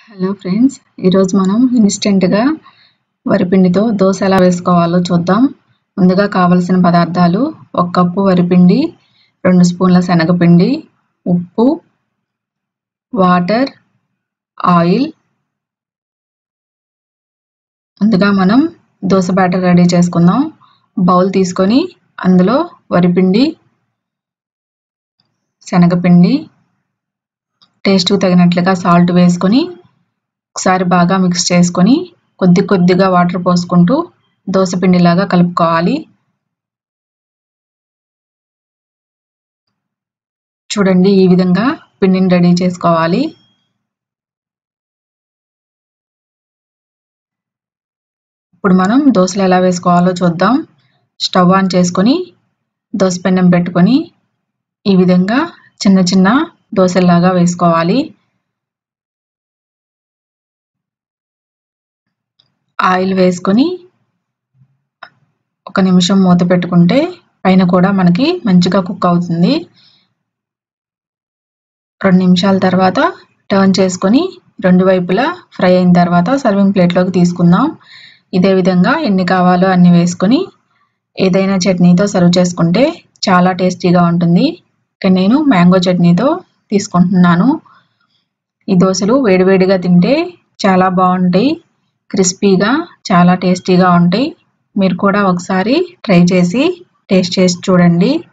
Hello friends, ఈరోజు మనం ఇన్స్టెంట్గా వరిపిండితో దోశ ఎలా వేసుకోవాలో చూద్దాం. ముందుగా కావలసిన పదార్థాలు: 1 కప్పు వరిపిండి, 2 స్పూన్ల శనగపిండి, ఉప్పు, వాటర్, ఆయిల్. ముందుగా మనం దోశ బ్యాటర్ రెడీ చేసుకుందాం. బౌల్ తీసుకొని అందులో వరిపిండి, శనగపిండి, టేస్ట్‌కు తగినట్లుగా సాల్ట్ వేసుకొని ఒకసారి బాగా మిక్స్ చేసుకొని కొద్ది కొద్దిగా వాటర్ పోసుకుంటూ దోశ పిండిలాగా కలుపుకోవాలి. చూడండి, ఈ విధంగా పిండిని రెడీ చేసుకోవాలి. ఇప్పుడు మనం దోశలు ఎలా వేసుకోవాలో చూద్దాం. స్టవ్ ఆన్ చేసుకొని దోశ పెనం పెట్టుకొని ఈ విధంగా చిన్న చిన్న దోశల్లాగా వేసుకోవాలి. ఆయిల్ వేసుకొని 1 నిమిషం మూత పెట్టుకుంటే పైన కూడా మనకి మంచిగా కుక్ అవుతుంది. 2 నిమిషాల తర్వాత టర్న్ చేసుకొని 2 వైపులా ఫ్రై అయిన తర్వాత సర్వింగ్ ప్లేట్లోకి తీసుకుందాం. ఇదే విధంగా ఎన్ని కావాలో అన్ని వేసుకొని ఏదైనా చట్నీతో సర్వ్ చేసుకుంటే చాలా టేస్టీగా ఉంటుంది. ఇక్కడ నేను మ్యాంగో చట్నీతో తీసుకుంటున్నాను. ఈ దోశలు వేడివేడిగా తింటే చాలా బాగుంటాయి. క్రిస్పీగా చాలా టేస్టీగా ఉంటాయి. మీరు కూడా ఒకసారి ట్రై చేసి టేస్ట్ చేసి చూడండి.